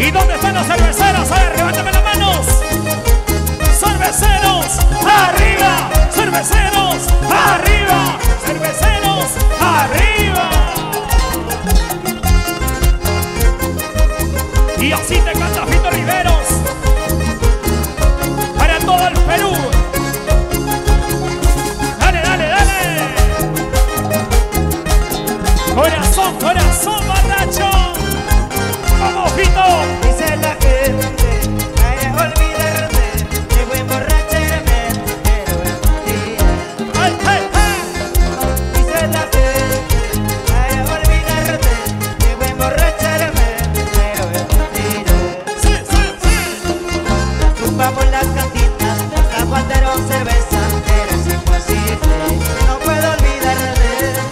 ¿Y dónde están los cerveceros? A ver, levántame las manos. Cerveceros, arriba. Cerveceros, arriba. Cerveceros, arriba. Y así te canta Fito Riveros para todo el Perú. Dale, dale, dale. Corazón, corazón, borracho. Vamos, Fito. Dice la gente, para olvidarte, debo emborracharme, pero es mentira. ¡Ay, ay, ay! Dice la gente, para olvidarte, debo emborracharme, pero es mentira. ¡Sí, sí, sí! Tumbamos las cantinas, aguantaron cerveza, pero es imposible, no puedo olvidarte.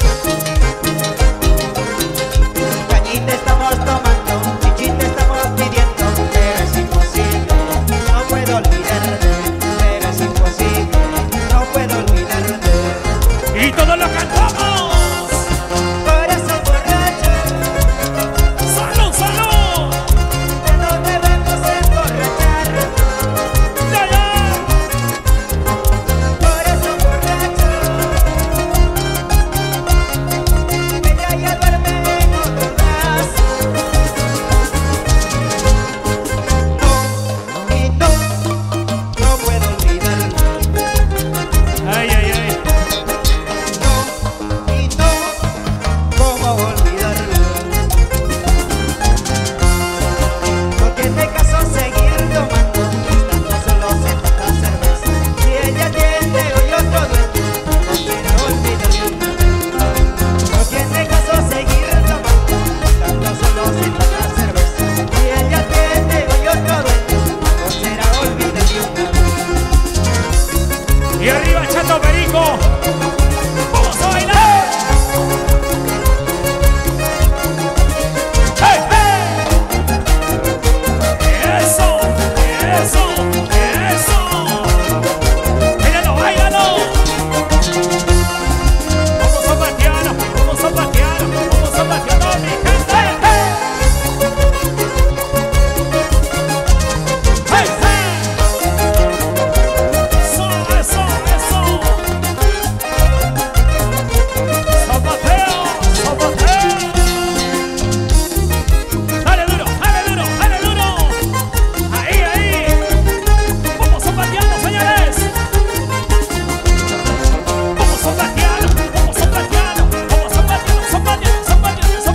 Cañita estamos tomando, chichita estamos pidiendo, pero es imposible, no puedo olvidarte, pero es imposible, no puedo olvidarte. ¡Y todos lo cantamos! Corazón borracho, ¡Salud, salud! ¿de dónde debemos emborrachar? ¡De allá! Corazón borracho, ella ya duerme en otro brazo. No, y no puedo olvidarlo. ¡Ay, ay, ay! No, y no, ¿cómo olvidarlo? No tiene caso seguir tomando, estando solos en tanta cerveza. Si ella tiene hoy otro dueño, no quiero olvidarlo. No tiene caso seguir tomando, estando solos en tanta cerveza. Si ella tiene hoy otro dueño, no será olvidarlo. ¡Y arriba, Chato Perico! ¡Vamos a bailar! ¡Hey, hey! ¡Eso! ¡Eso! ¡Eso! ¡Báilalo, báilalo! ¡Vamos a patear! ¡Vamos a patear! ¡Vamos a patear, mi gente! ¡Hey, hey! ¡Eso, eso, eso! ¡Zapateo! ¡Zapateo! ¡Dale duro! ¡Dale duro! ¡Dale duro! ¡Ahí, ahí! ¡Vamos zapateando, señores! ¡Vamos zapateando! ¡Vamos zapateando! ¡Vamos zapateando! ¡Zapateando! ¡Zapateando! ¡Zapateando!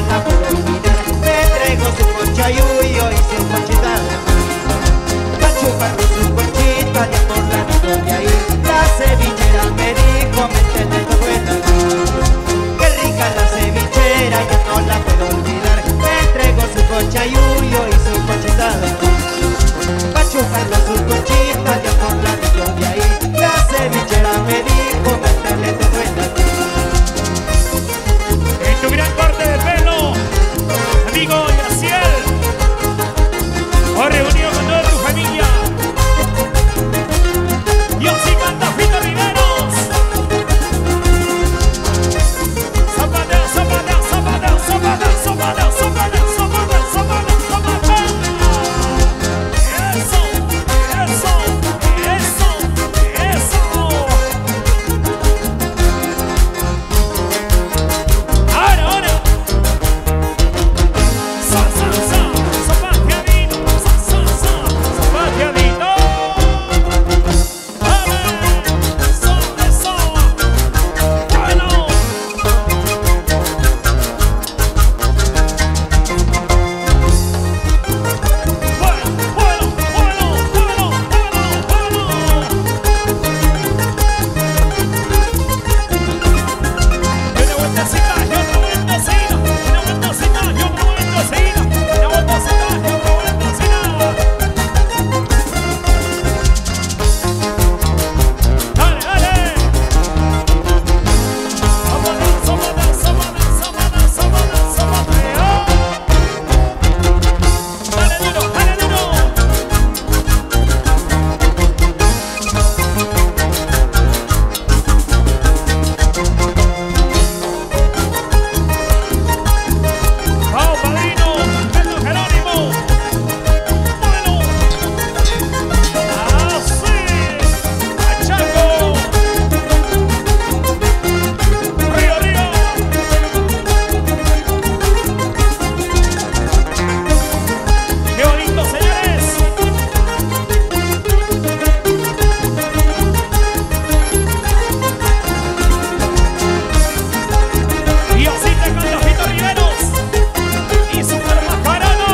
la puedo olvidar. Me entregó su conchayuyo y su conchita de mar. Va chupando su conchita de amor, la niña de ahí. La cevichera me dijo, métete todo en la mar. Qué rica la cevichera, yo no la puedo olvidar. Me entregó su conchayuyo y su conchita de mar. Va chupando su conchita de amor, la niña de ahí. La cevichera me dijo, métete todo en la mar. En tu gran corte de pelo, amigo Yaciel, hoy reunido con toda tu familia. Y así canta Fito Riveros. Zapateo, zapateo, zapateo, zapateo, zapateo, zapateo, zapateo, zapateo, zapateo. Eso, eso, eso, eso. Ahora. Sa, sa, sa, zapateadito, sa, sa, sa, zapateadito. Dale, eso, eso. Bueno. Una vueltecita, y otra vueltecita, una vueltecita, y otra vueltecita, una vueltecita, y otra vueltecita. Dale, dale. Zapateo, zapateo, zapateo, zapateo, zapateo, zapateo. Dale duro, dale duro. Vamos, padrino, Pedro Jerónimo. Bueno, así, Achaco, Río, Río. Qué bonito, señores. Y así te canta Fito Riveros y Super Mascarado.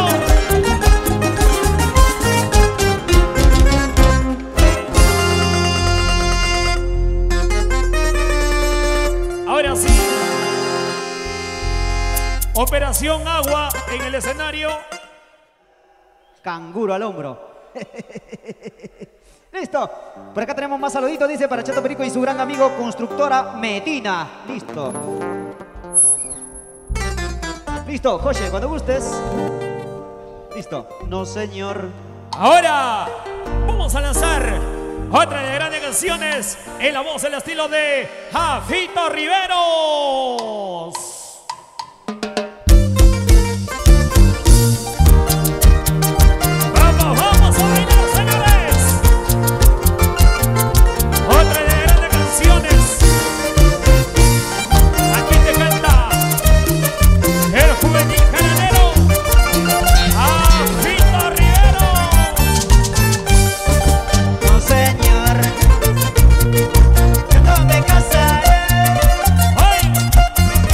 Ahora sí, Operación Agua en el escenario. Canguro al hombro. Listo. Por acá tenemos más saluditos, dice para Chato Perico y su gran amigo Constructora Medina. Listo. Listo, José, cuando gustes. Listo. No, señor. Ahora vamos a lanzar otra de las grandes canciones en la voz, el estilo de Fito Riveros. Vamos a bailar, señores. Otra de las grandes canciones. Aquí te canta el juvenil cananero, Fito Riveros. No, señor. Yo no me casaré. ¡Ay!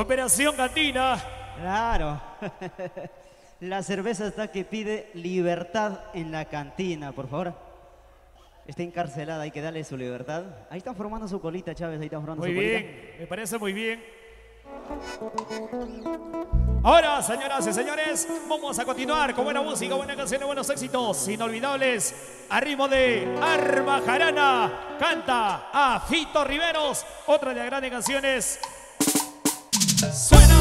Operación Cantina. Claro. La cerveza está que pide libertad en la cantina, por favor. Está encarcelada, hay que darle su libertad. Ahí están formando su colita, Chávez, ahí están formando Muy su colita. bien, me parece muy bien. Ahora, señoras y señores, vamos a continuar con buena música, buena canción y buenos éxitos inolvidables. A ritmo de Arma Jarana, canta a Fito Riveros, otra de las grandes canciones. ¡Suena!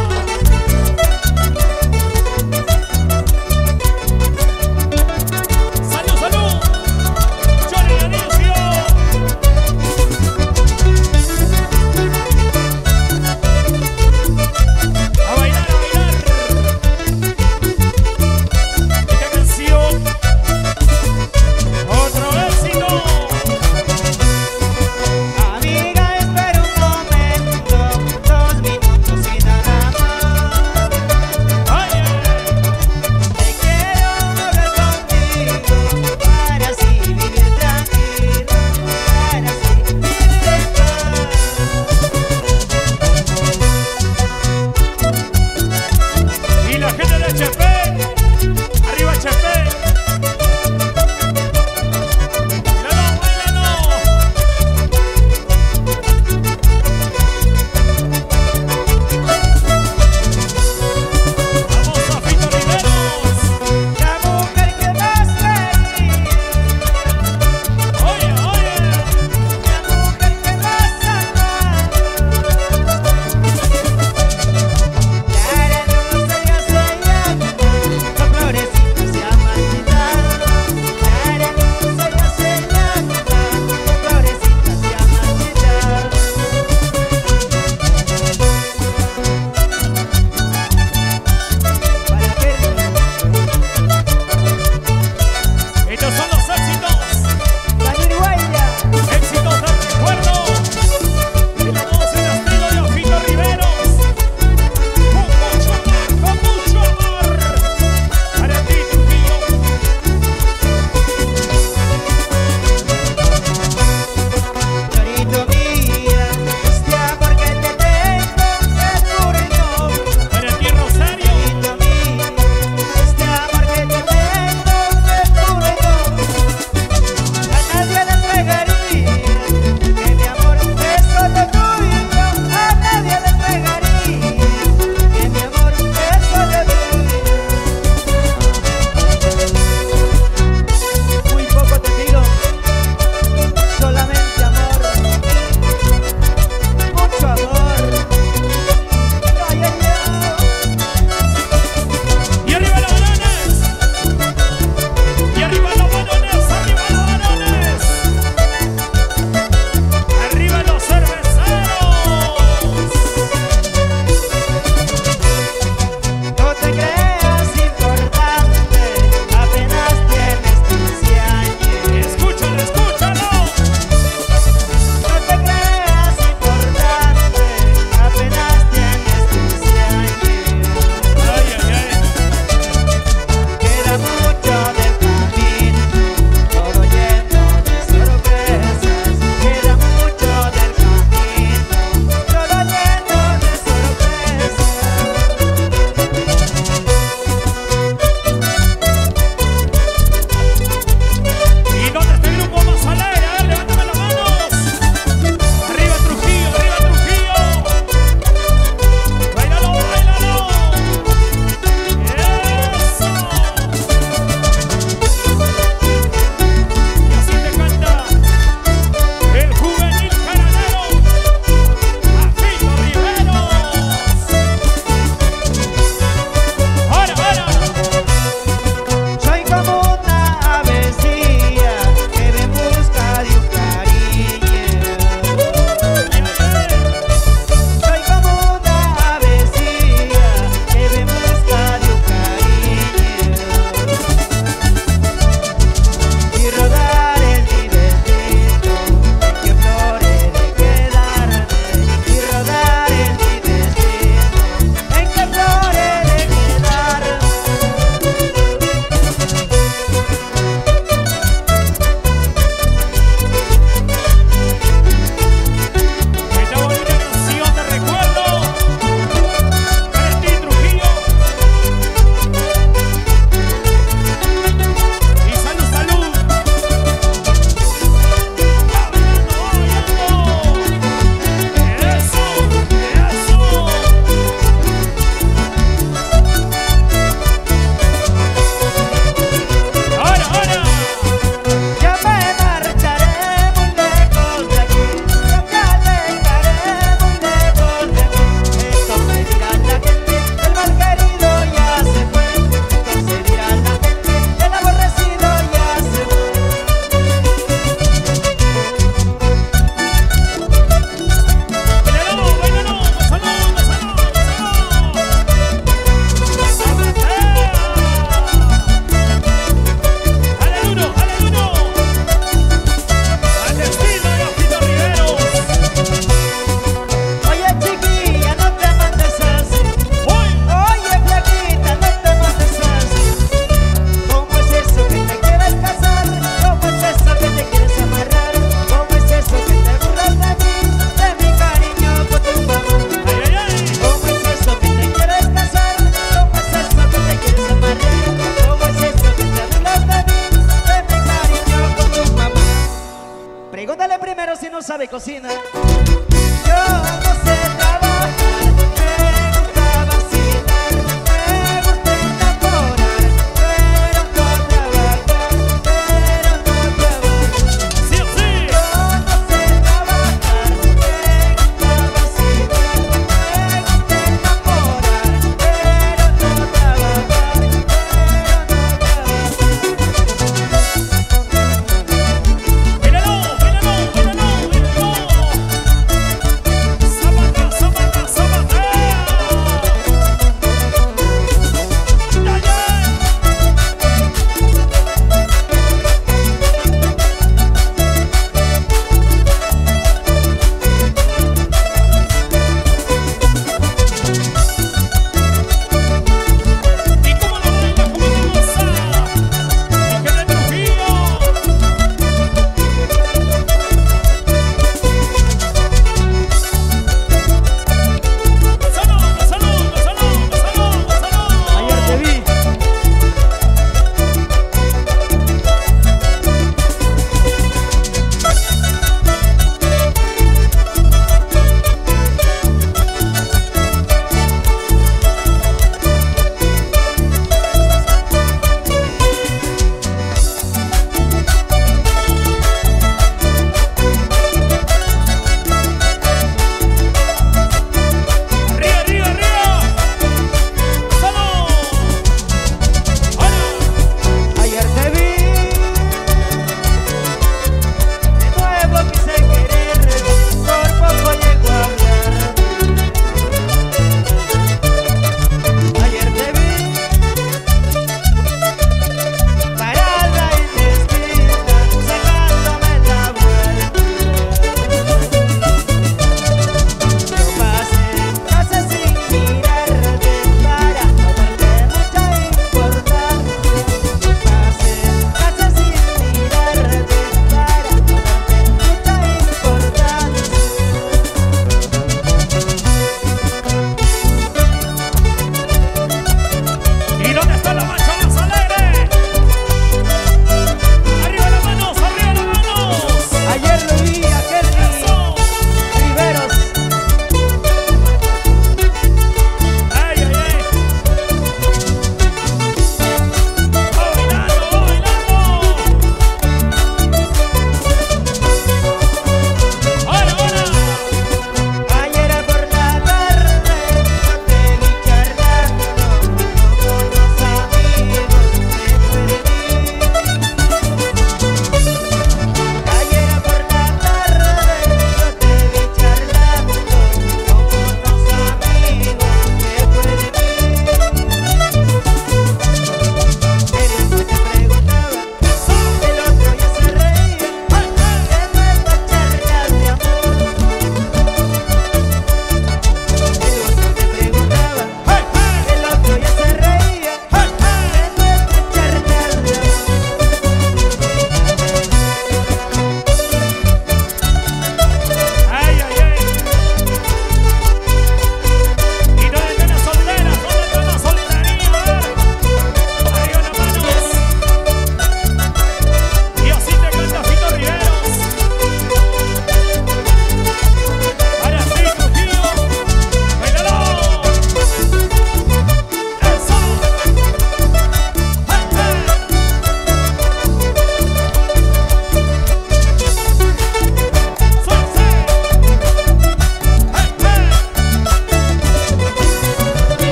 ¡Salud, salud! ¡Johnny Dionisio! ¡A bailar, a bailar! Esta canción, otro éxito. Amiga, espera un momento, 2 minutos y nada.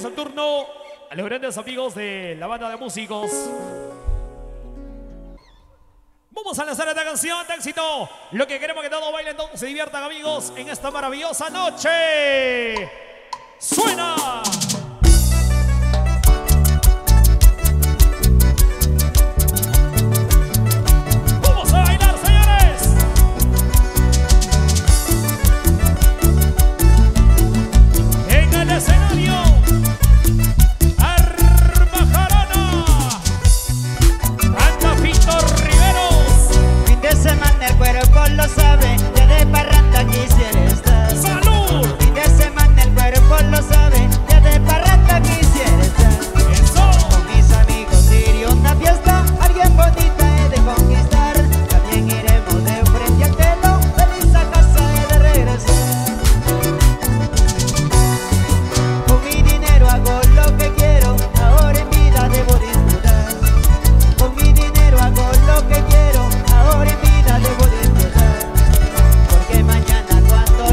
el turno a los grandes amigos de la banda de músicos. Vamos a lanzar esta canción de éxito. Lo que queremos que todos bailen, todos se diviertan, amigos, en esta maravillosa noche. ¡Suena! ¡Vamos a bailar, señores! En el escenario, Arma Jarana, canta Fito Riveros. Fin de semana el cuerpo lo sabe, ya de parranda quisiera estar. ¡Salud! Fin de semana el cuerpo lo sabe, ya de parranda quisiera estar. ¡Eso! Con mis amigos iré a una fiesta, alguien bonita he de conquistar. También iremos de frente al telo, feliz a casa he de regresar. Con mi dinero hago lo que quiero, ahora en vida debo disfrutar. Con mi dinero hago lo que quiero, ahora en vida debo disfrutar. Porque mañana cuando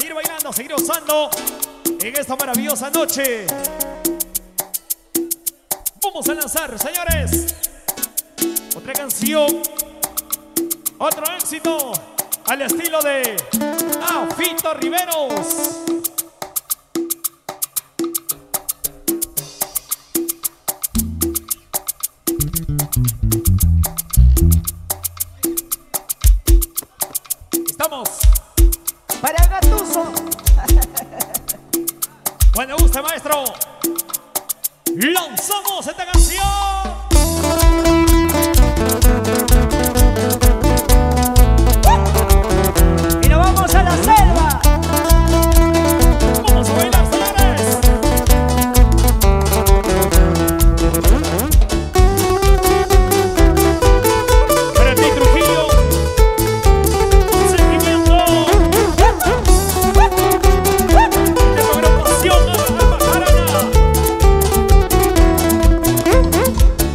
seguir bailando, seguir gozando en esta maravillosa noche. Vamos a lanzar, señores, otra canción, otro éxito al estilo de Fito Riveros. Estamos Para Gatuso. cuando guste, maestro. Lanzamos esta canción. Y nos vamos a la selva. Vamos a bailar, señores. Para ti, Trujillo. Sentimiento. De programación Arma Jarana.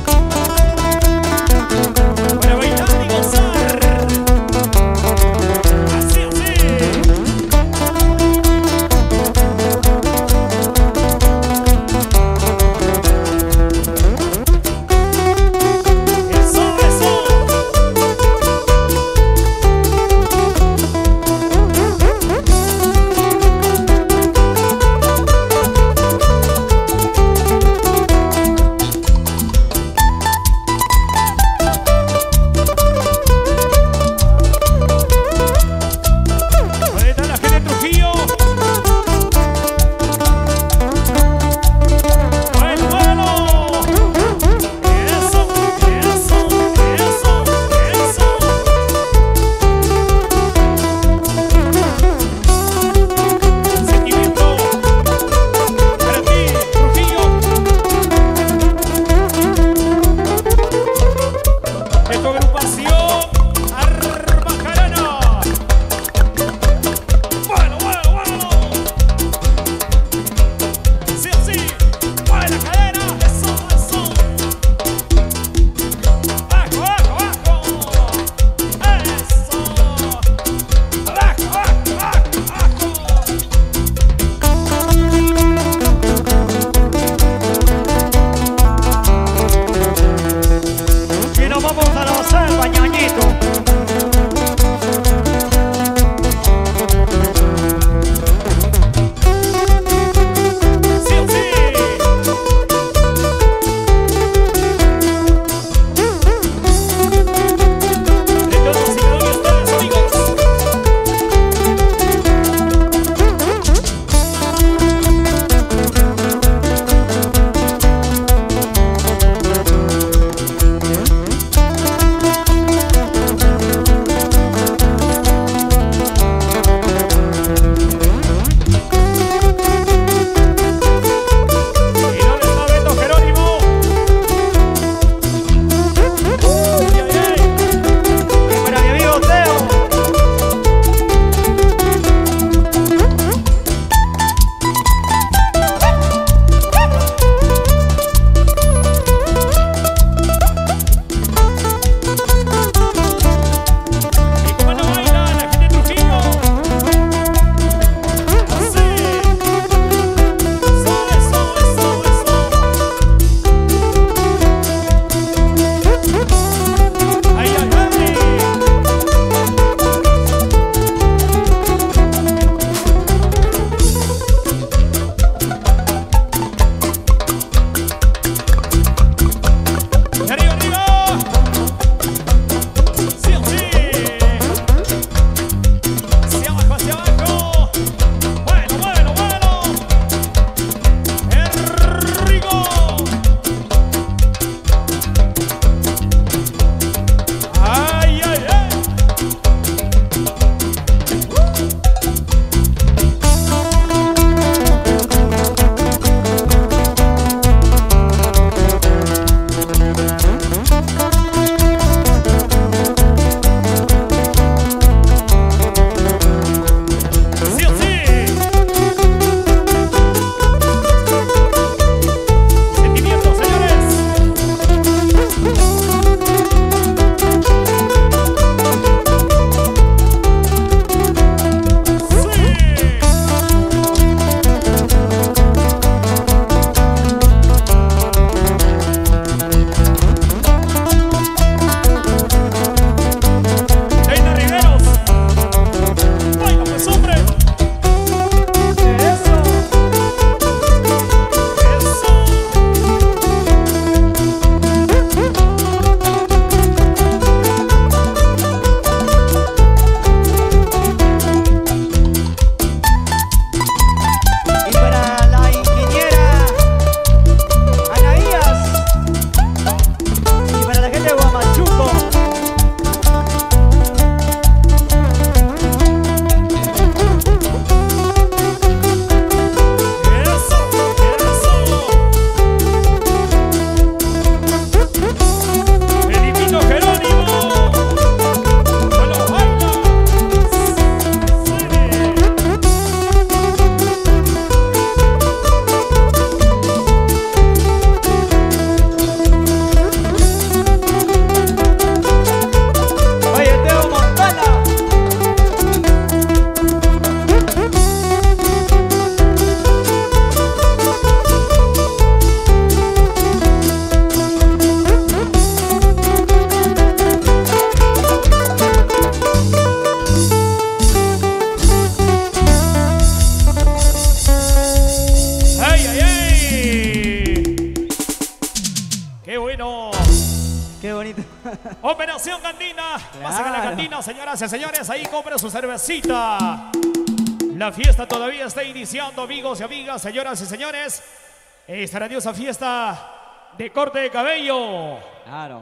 Promoción Cantina. Pasen a la cantina, señoras y señores. Ahí compren su cervecita. La fiesta todavía está iniciando, amigos y amigas, señoras y señores. Esta grandiosa fiesta de corte de cabello. Claro.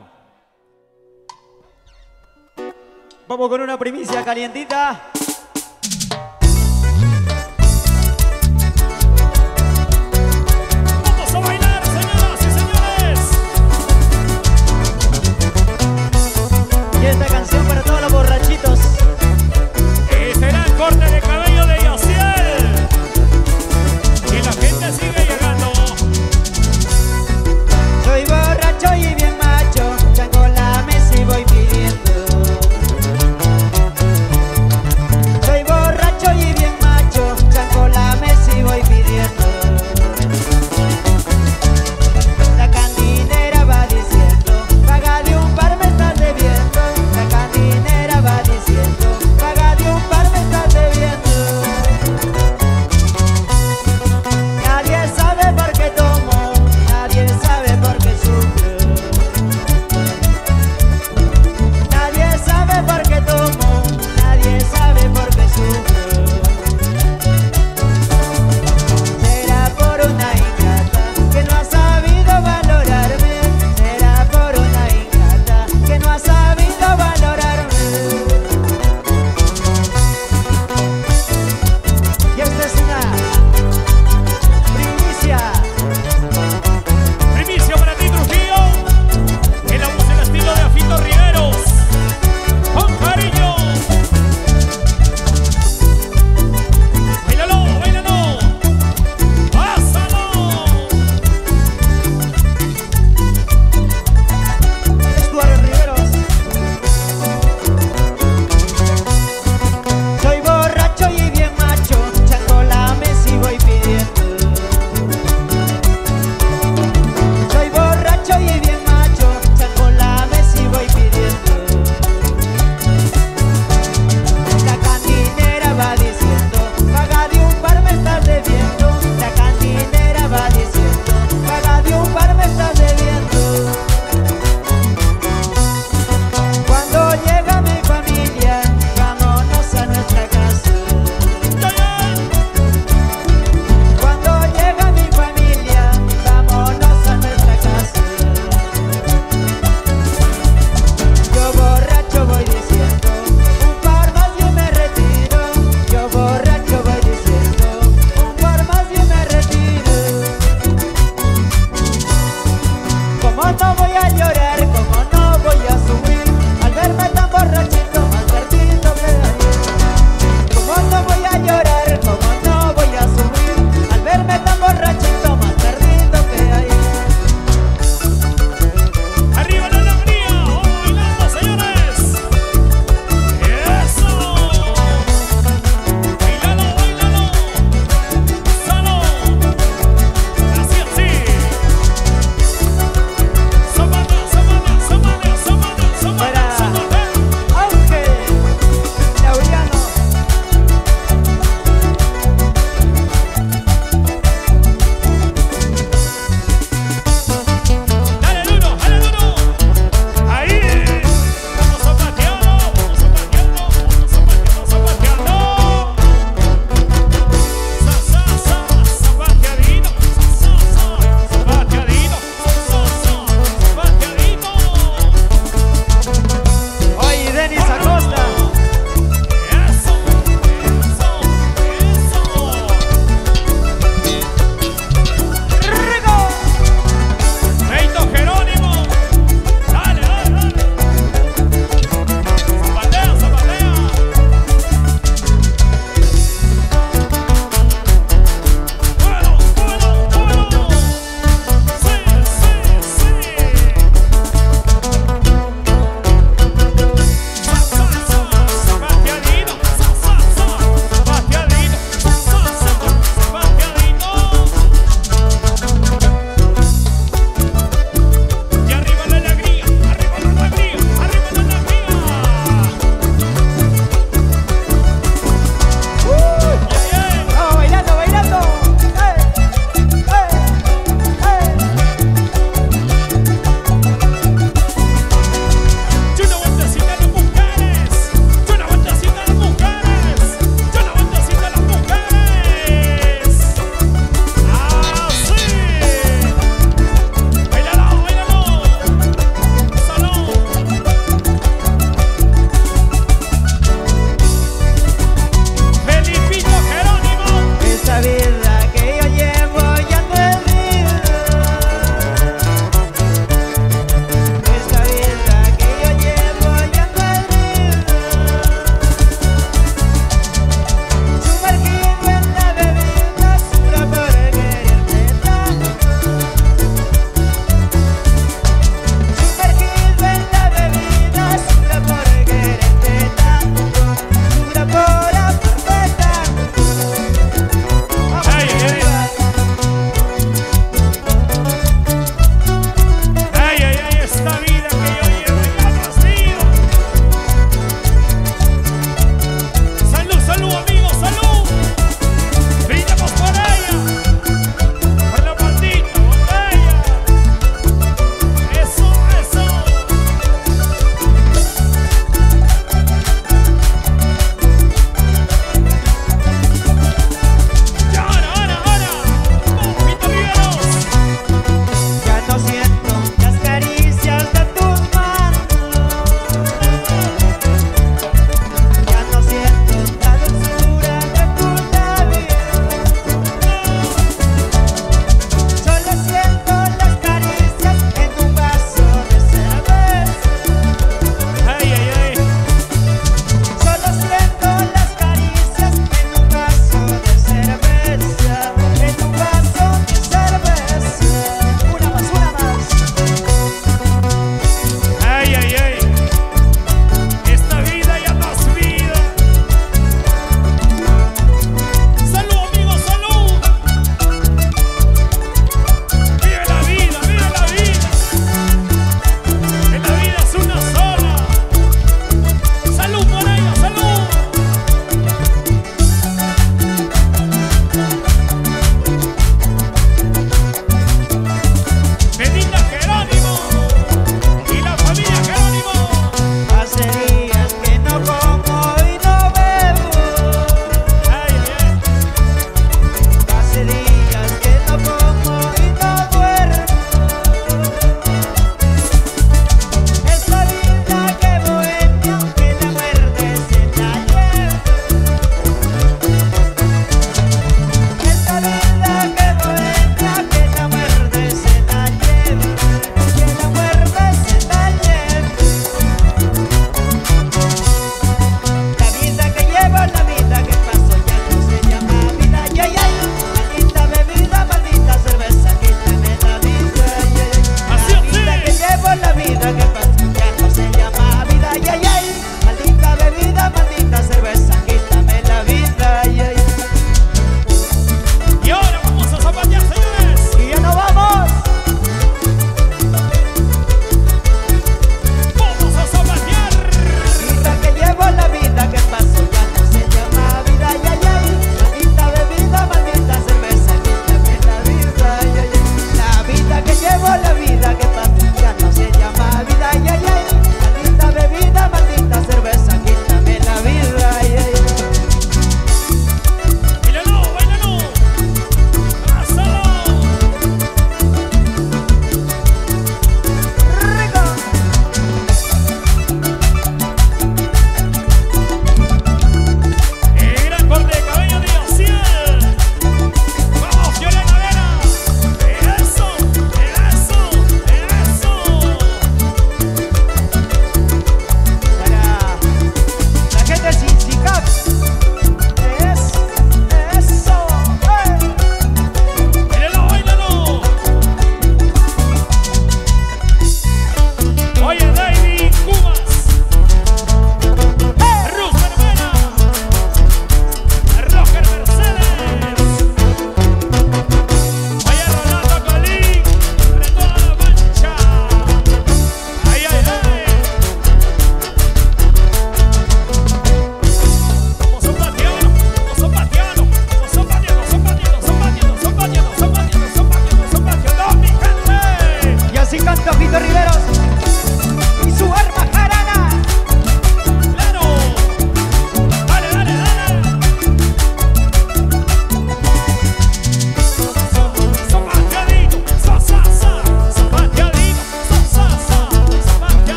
Vamos con una primicia calientita. Vamos a bailar, señoras y señores. Y esta canción para todos los borrachitos. Será el corte de cabello de Yosiel. Y la gente sigue llegando. Soy borracho y bien macho, traigo la mesa y voy pidiendo.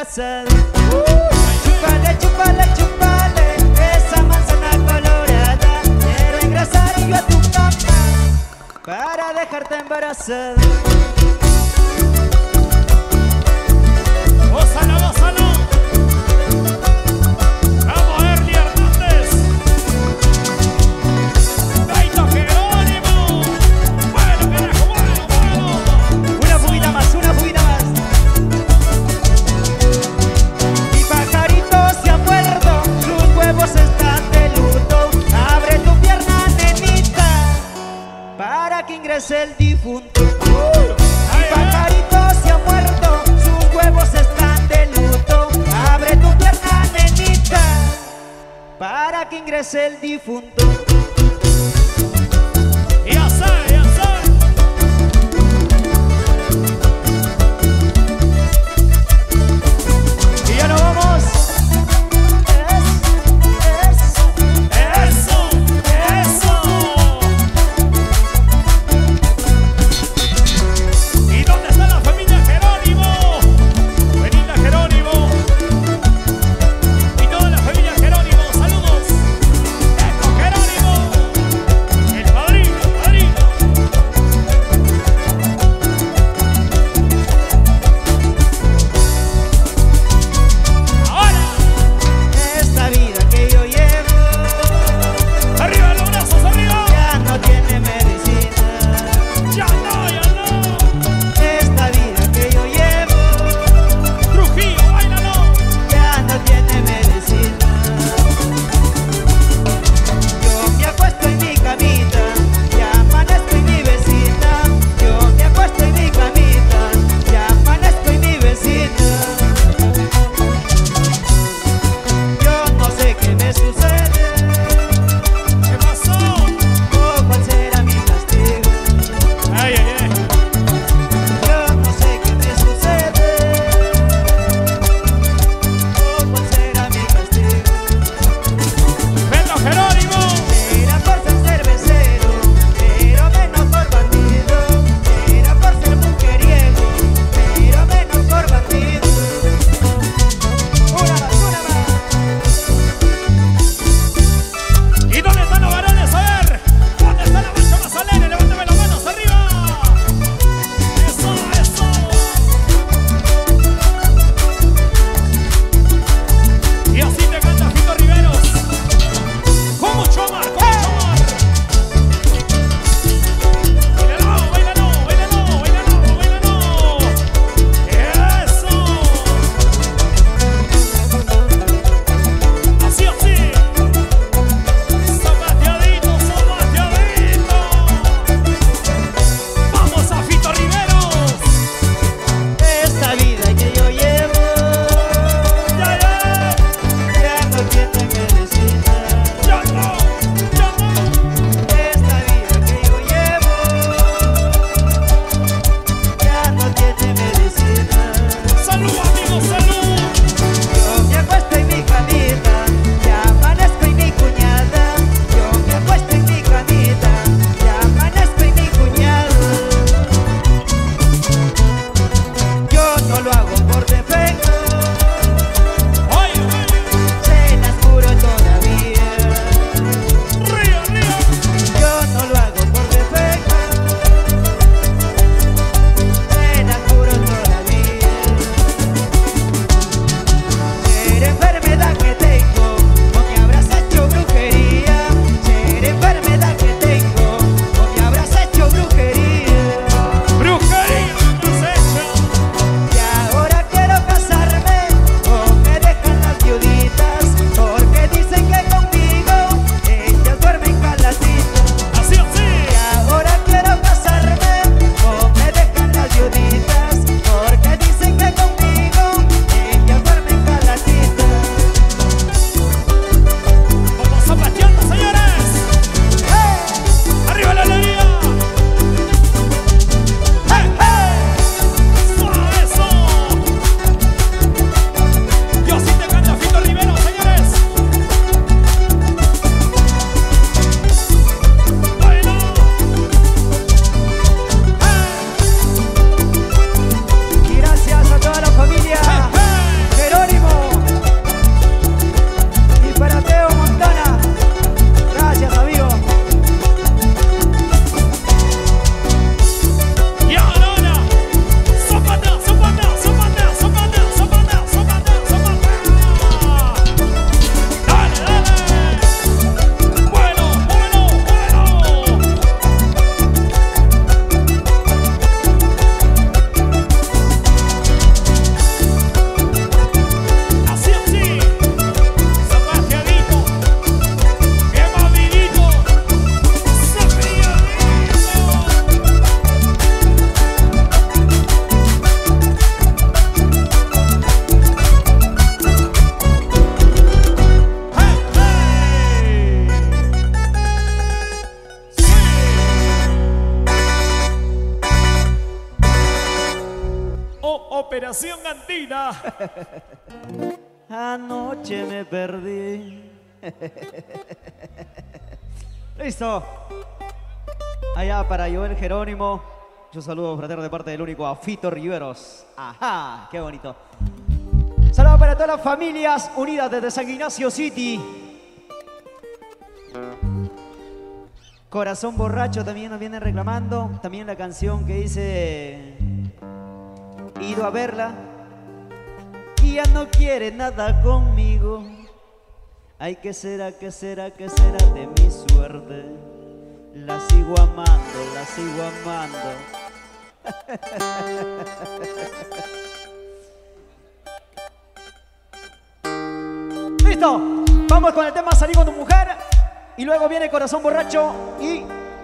embarazada. Chúpale, chúpale, chúpale esa manzana colorada. Quiero ingresar yo a tu cama para dejarte embarazada. Gózalo, gózalo. Vamos, Ernie Hernández. Taito Jerónimo. Bueno, carajo, bueno. Una fuguita más, una fuguita más. Mi pajarito se ha muerto, sus huevos están de luto. Abre tu pierna, nenita, para que ingrese el difunto. Mi pajarito se ha muerto, sus huevos están de luto. Abre tu pierna, nenita, para que ingrese el difunto. Ya sabe, ya sabe. Y ya nos vamos. Eso, eso. ¿Y dónde está la familia Jerónimo? Venida Jerónimo. Y toda la familia Jerónimo, saludos. ¡Eco Jerónimo! Operación Andina. Anoche me perdí. Listo. Allá para Joel Jerónimo. Yo saludo fraterno de parte del único a Fito Riveros. Ajá, qué bonito. Saludos para todas las familias unidas desde San Ignacio City. Corazón Borracho también nos vienen reclamando. También la canción que dice Ido a verla y ya no quiere nada conmigo. Ay, ¿qué será, qué será, qué será de mi suerte? La sigo amando, la sigo amando. Listo, vamos con el tema Salí con tu mujer. Y luego viene Corazón Borracho y...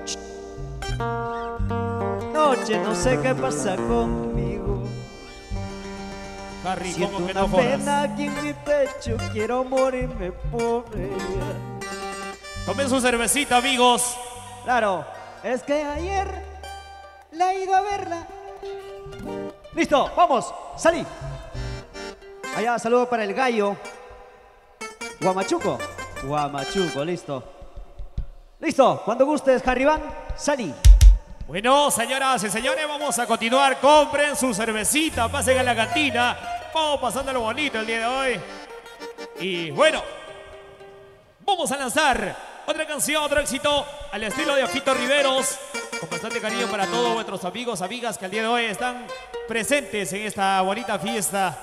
Noche, no sé qué pasa conmigo. Harry, Siento ¿cómo que una no jodas? pena aquí en mi pecho, quiero morirme por ella. Tomen su cervecita, amigos. Claro, es que ayer la he ido a verla. Listo, vamos, salí. Allá, saludo para el gallo. Guamachuco, Guamachuco, listo. Listo, cuando gustes, Jarribán, salí. Bueno, señoras y señores, vamos a continuar. Compren su cervecita, pasen a la cantina. Vamos pasándolo bonito el día de hoy. Y bueno, vamos a lanzar otra canción, otro éxito al estilo de Fito Riveros. Con bastante cariño para todos vuestros amigos, amigas que el día de hoy están presentes en esta bonita fiesta.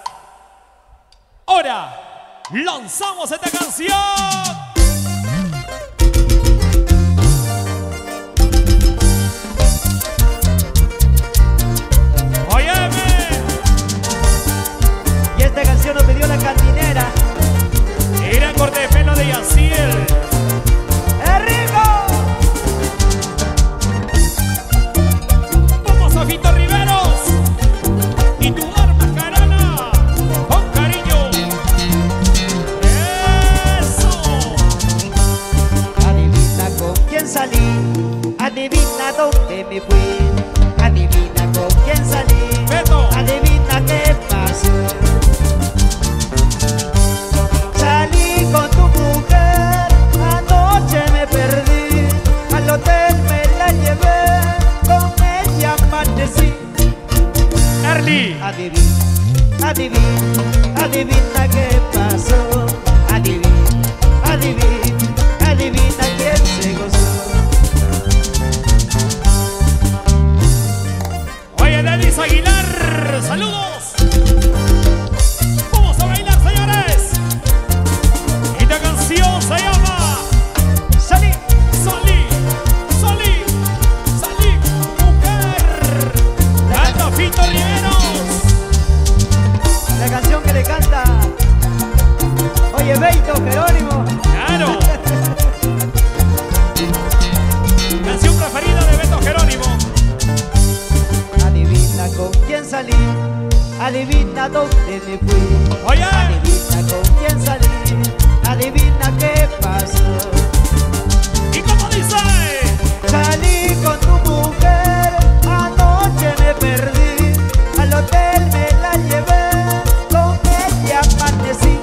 Ahora, lanzamos esta canción. Y esta canción nos pidió la cantinera. Era corte de pelo de Yaciel. ¡Es rico! Vamos a Fito Riveros y tu arma carana con cariño. Eso. Adivina con quién salí, adivina dónde me fui, adivina con quién salí, Beto. adivina qué pasó. Salí con tu mujer, anoche me perdí, al hotel me la llevé, con ella amanecí. Early. Adivina, adivina, adivina qué pasó, adivina, adivina, adivina quién se gozó. Oye, Denis Aguilar, saludos. Vamos a bailar, señores. Esta canción se llama Salí. Salí, salí, salí, mujer. Canta Fito Riveros. La canción que le canta, oye, Beito Jerónimo. Claro. Canción preferida de Beto Jerónimo. Adivina con quién salí, adivina dónde me fui. Oye. Adivina con quién salí, adivina qué pasó. ¿Y cómo dice? Salí con tu mujer, anoche me perdí, al hotel me la llevé, con ella amanecí.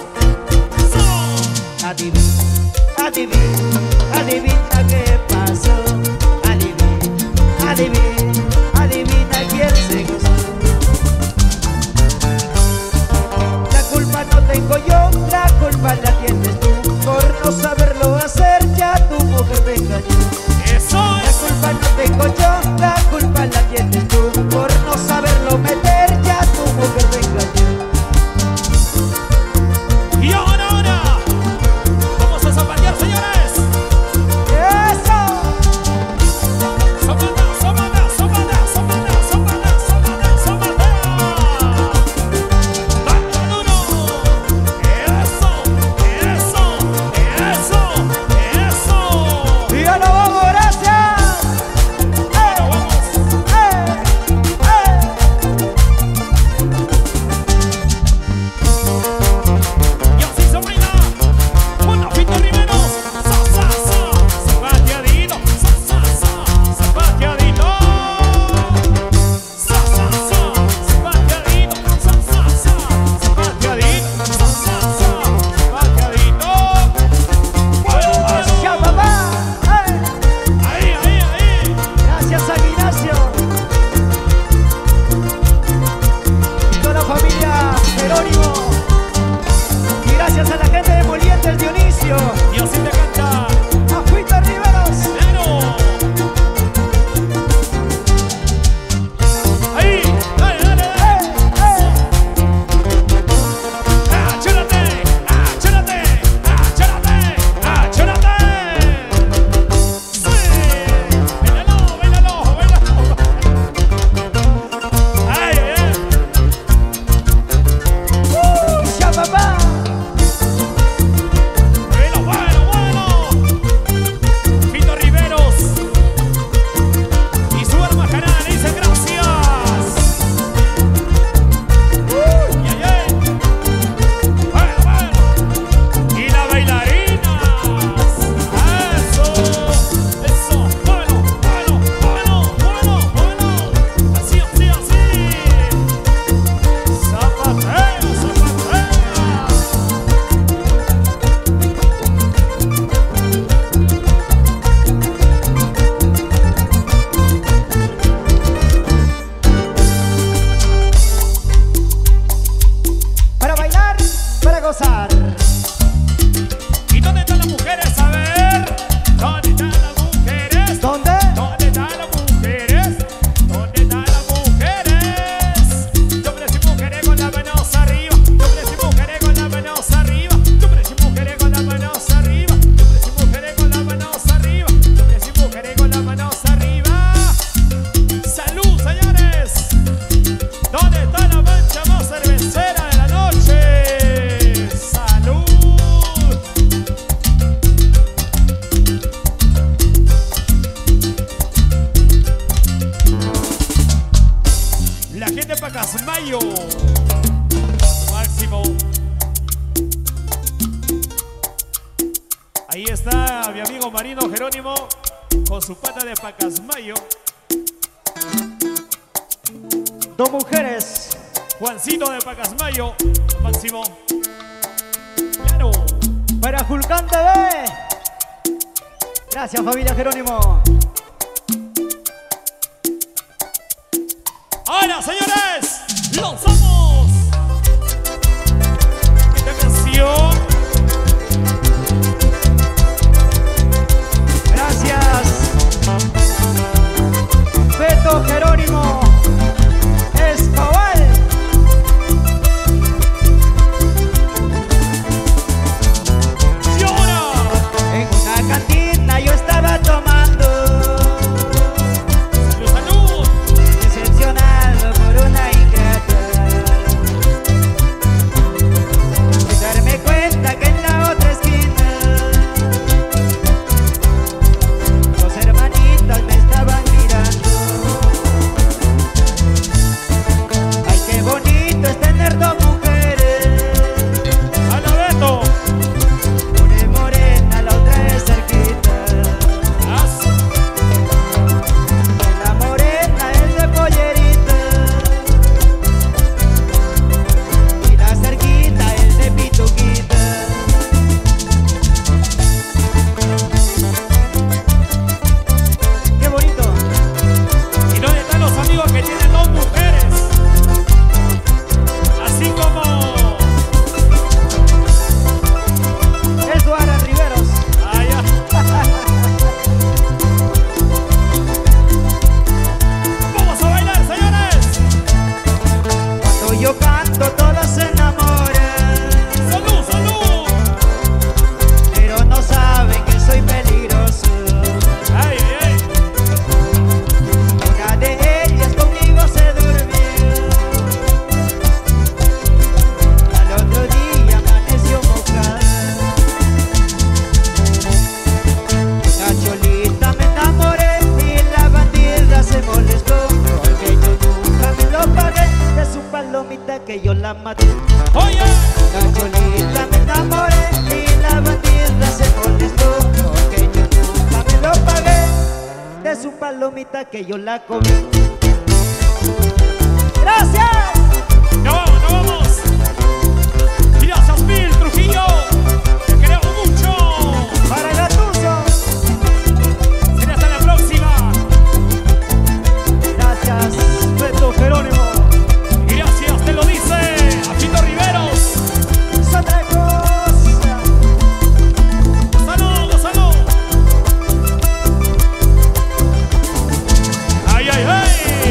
Adivina, adivina, adivina qué pasó, adivina, adivina, adivina quién se gozó. La culpa no tengo yo, la culpa la tienes tú, por no saberlo hacer ya tu mujer te engañó. Eso La es. culpa no tengo yo, la culpa la tienes tú, por no saberlo La gente de Pacasmayo. Máximo. Ahí está mi amigo Marino Jerónimo con su pata de Pacasmayo. Dos mujeres. Juancito de Pacasmayo. Máximo. Claro. Para Julcán TV. Gracias, familia Jerónimo. Ahora, señores, lanzamos esta canción. Gracias. Beto Jerónimo Escobar. Y ahora, En una cantina yo estaba tomando, salud, salud. decepcionado por una ingrata, sin darme cuenta que en la otra esquina dos hermanitas me estaban mirando. Ay, qué bonito es tener dos mujeres, A la Beto. una es morena, la otra es cerquita. Aso. La morena es de pollerita y la cerquita es de pituquita. ¡Qué bonito! ¿Y dónde están los amigos que tienen dos mujeres? Así como Eduardo Riveros. allá. Vamos a bailar, señores. Cuando yo canto todos se enamoran, Salud, salud. pero no saben que soy peligroso. Ay, ay, ay. Una de ellas conmigo se durmió, al otro día amaneció mojada. Una cholita me enamoré y la bandida se molestó, porque yo nunca me lo pagué de su palomita que yo la maté. Oye, Una cholita me enamoré y la bandida se molestó, porque yo nunca me lo pagué de su palomita que yo la comí. ¡Gracias! no vamos, no vamos. Gracias mil, Trujillo. Te queremos mucho. Para Gatuso. Será hasta la próxima. Gracias, Beto Jerónimo. Gracias, te lo dice Afito Riveros. Es otra cosa. Salud, salud. Ay, ay, ay.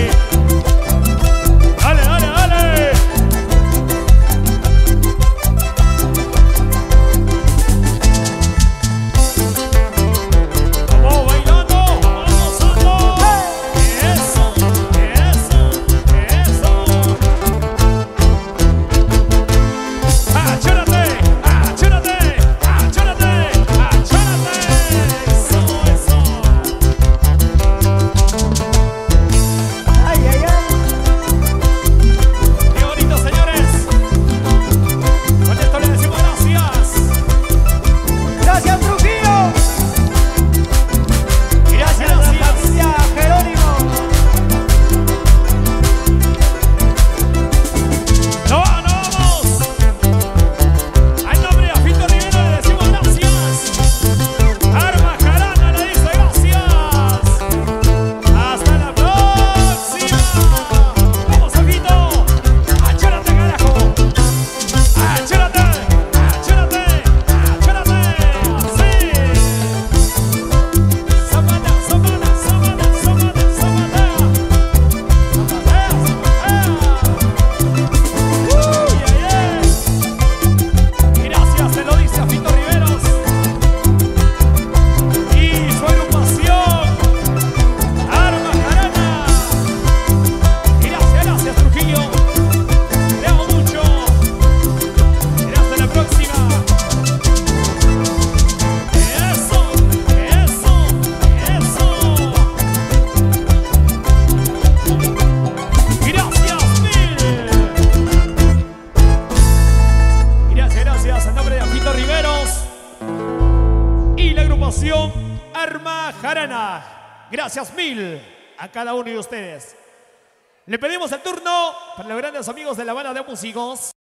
agrupación Arma Jarana. Gracias mil a cada uno de ustedes. Le pedimos el turno para los grandes amigos de la banda de músicos.